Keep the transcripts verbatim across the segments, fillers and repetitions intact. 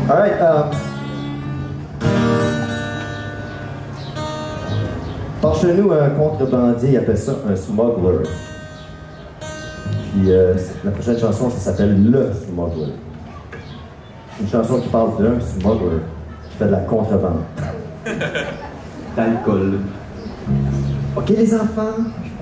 All right. Um, par chez nous, un contrebandier, il appelle ça un smuggler. Puis euh, la prochaine chanson, ça s'appelle Le Smuggler. C'est une chanson qui parle d'un smuggler qui fait de la contrebande. D'alcool. OK, les enfants?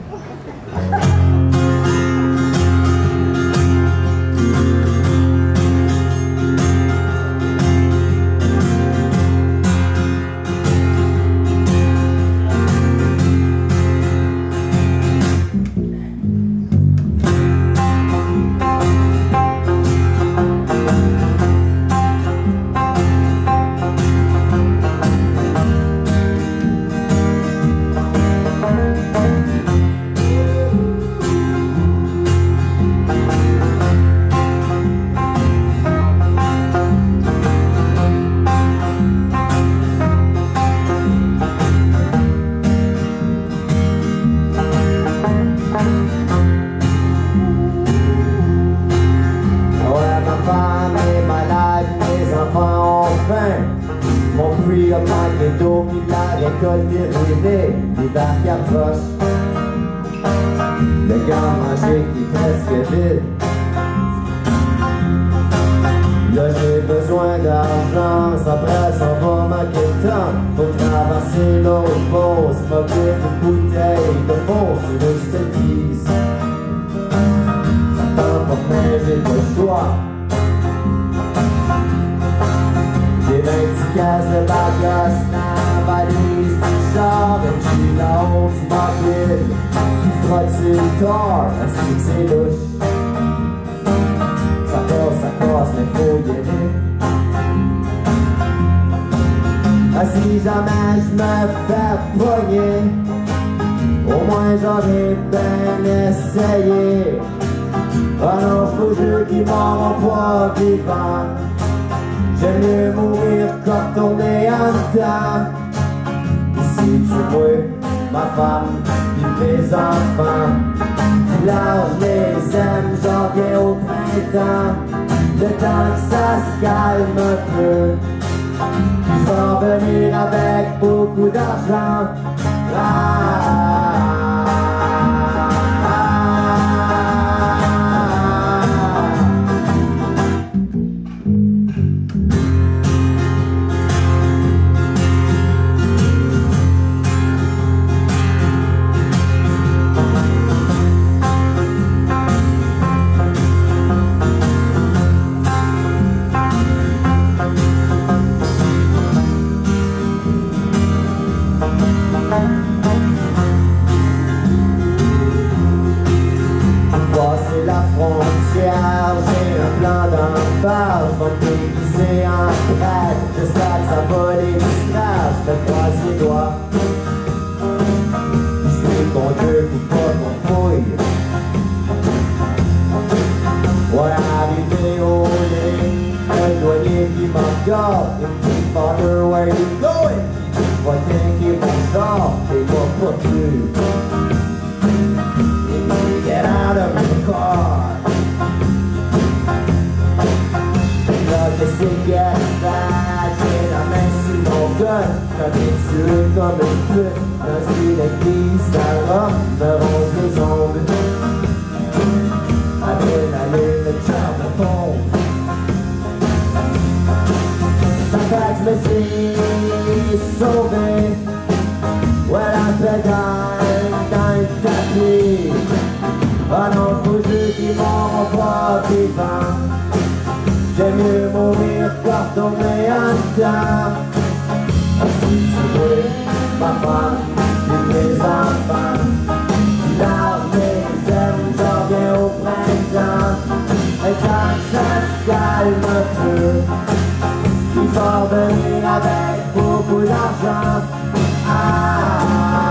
Mon puits a manqué d'eau, puis la récolte est ruinée, les barques approchent. Le garde-manger qui est presque vide. Là j'ai besoin d'argent, ça presse, on va manquer de temps. Faut traverser l'autre pause, m'occupe une bouteille de fond, tu veux que je te dise. Ça tente pas, mais j'ai pas le choix. J'ai vingt-six cases de bagages dans la valise du char, et j'suis là-haut du mobile qui frotte sur le tort, ainsi que c'est louche. Ça passe, ça passe, mais faut y aller. Ah, si jamais j'me fais pogner, au moins j'aurais bien essayé. Ah non, j'vous jure qu'ils m'auront pas vivant. J'aime mieux mourir que tourner en temps. Ici tu vois ma femme et mes enfants. Du large les aime, j'en viens au printemps. Le temps que ça se calme un peu, je vais en venir avec beaucoup d'argent. Ah, passer la frontière, j'ai un plan d'embarque, va me déguiser en prêtre, j'espère que ça va les distraire, je te croise les doigts. Je prie ton Dieu pour pas qu'on fouille. Ouais, arrivé au nez, un douanier qui m'engarde, une petite father, where you going? Va t'inquiéter mon genre, et va pas plus. Get out of the car. Là que c'est gâchage, j'ai la main sur mon gun. Quand t'es tué comme une pute, dans une église, ça robe, me ronge les ongles. Adrénaline, le cœur me pompe. Ça fait que je me suis sauvé. Ouais, la pédale dans le tapis. Ah non, j'vous jure qu'ils m'auront pas vivant. J'aime mieux mourir que tomber en temps. Si tu veux, ma femme, et mes enfants, l'armée, j'aime, j'en viens au printemps. Et quand ça se calme un peu, il va venir avec beaucoup d'argent. Ah,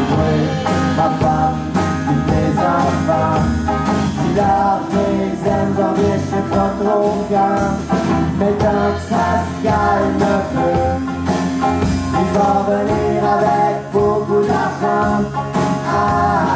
jouer ma femme, toutes mes enfants. Si là mes aime, j'en viens, je sais pas trop quand. Mais tant que ça se calme un peu, il va venir avec beaucoup d'argent. Ah,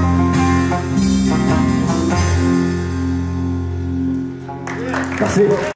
merci.